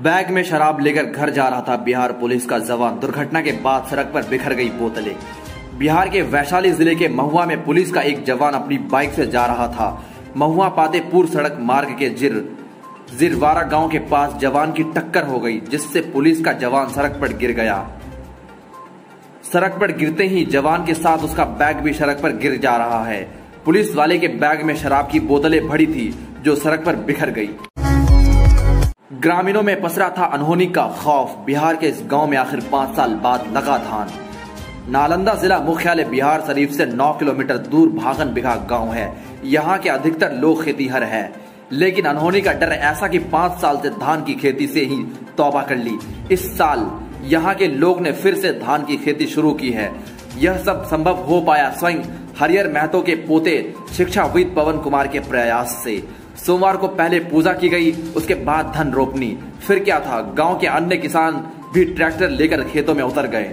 Bag में शराब लेकर घर जा रहा था बिहार पुलिस का जवान। दुर्घटना के बाद सड़क पर बिखर गई बोतलें। बिहार के वैशाली जिले के महुआ में पुलिस का एक जवान अपनी बाइक से जा रहा था। महुआ पातेपुर सड़क मार्ग के जिरवारा गांव के पास जवान की टक्कर हो गई, जिससे पुलिस का जवान सड़क पर गिर गया। सड़क पर गिरते ही जवान के साथ उसका बैग भी सड़क पर गिर जा रहा है। पुलिस वाले के बैग में शराब की बोतलें भरी थी, जो सड़क पर बिखर गई। ग्रामीणों में पसरा था अनहोनी का खौफ। बिहार के इस गांव में आखिर 5 साल बाद लगा धान। नालंदा जिला मुख्यालय बिहार शरीफ से 9 किलोमीटर दूर भागन बिघा गांव है। यहाँ के अधिकतर लोग खेतीहर है, लेकिन अनहोनी का डर ऐसा कि 5 साल से धान की खेती से ही तौबा कर ली। इस साल यहाँ के लोग ने फिर से धान की खेती शुरू की है। यह सब संभव हो पाया स्वयं हरिहर महतो के पोते शिक्षाविद पवन कुमार के प्रयास से। सोमवार को पहले पूजा की गई, उसके बाद धन रोपनी। फिर क्या था, गांव के अन्य किसान भी ट्रैक्टर लेकर खेतों में उतर गए।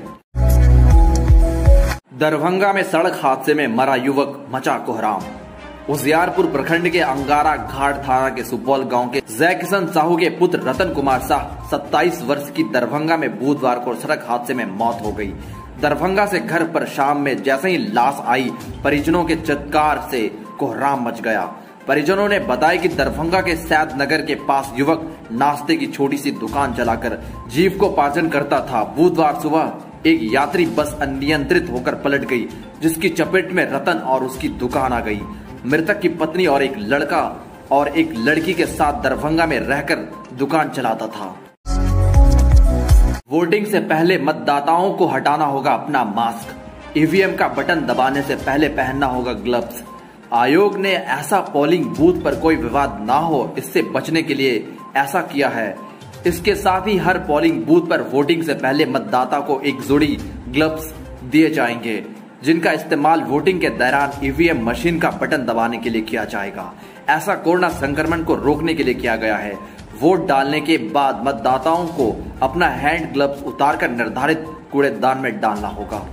दरभंगा में सड़क हादसे में मरा युवक, मचा कोहराम। उजियारपुर प्रखंड के अंगारा घाट थाना के सुपौल गांव के जय किशन साहू के पुत्र रतन कुमार शाह 27 वर्ष की दरभंगा में बुधवार को सड़क हादसे में मौत हो गई। दरभंगा से घर पर शाम में जैसे ही लाश आई, परिजनों के चित्कार से कोहराम मच गया। परिजनों ने बताया कि दरभंगा के सैद नगर के पास युवक नाश्ते की छोटी सी दुकान चलाकर जीविकोपार्जन करता था। बुधवार सुबह एक यात्री बस अनियंत्रित होकर पलट गई, जिसकी चपेट में रतन और उसकी दुकान आ गई। मृतक की पत्नी और एक लड़का और एक लड़की के साथ दरभंगा में रहकर दुकान चलाता था। वोटिंग से पहले मतदाताओं को हटाना होगा अपना मास्क। ईवीएम का बटन दबाने से पहले पहनना होगा ग्लव्स। आयोग ने ऐसा पोलिंग बूथ पर कोई विवाद ना हो, इससे बचने के लिए ऐसा किया है। इसके साथ ही हर पोलिंग बूथ पर वोटिंग से पहले मतदाता को एक जोड़ी ग्लव्स दिए जाएंगे, जिनका इस्तेमाल वोटिंग के दौरान ईवीएम मशीन का बटन दबाने के लिए किया जाएगा। ऐसा कोरोना संक्रमण को रोकने के लिए किया गया है। वोट डालने के बाद मतदाताओं को अपना हैंड ग्लव्स उतारकर निर्धारित कूड़ेदान में डालना होगा।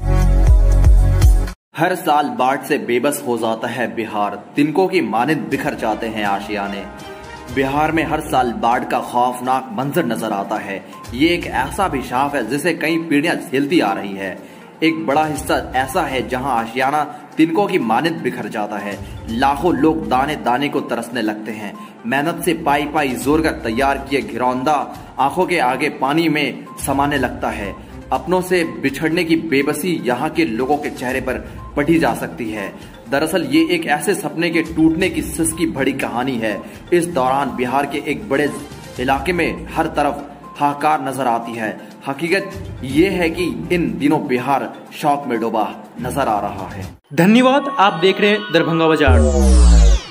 हर साल बाढ़ से बेबस हो जाता है बिहार। तिनकों की मानिंद बिखर जाते हैं आशियाने। बिहार में हर साल बाढ़ का खौफनाक मंजर नजर आता है। ये एक ऐसा अभिशाप है जिसे कई पीढ़ियां झेलती आ रही है। एक बड़ा हिस्सा ऐसा है जहां आशियाना तिनकों की मानिंद बिखर जाता है। लाखों लोग दाने दाने को तरसने लगते हैं। मेहनत से पाई पाई जोर कर तैयार किए घिरौंदा आंखों के आगे पानी में समाने लगता है। अपनों से बिछड़ने की बेबसी यहाँ के लोगों के चेहरे पर पढ़ी जा सकती है। दरअसल ये एक ऐसे सपने के टूटने की सिसकी बड़ी कहानी है। इस दौरान बिहार के एक बड़े इलाके में हर तरफ हाहाकार नजर आती है। हकीकत ये है कि इन दिनों बिहार शौक में डूबा नजर आ रहा है। धन्यवाद। आप देख रहे हैं दरभंगा बाजार।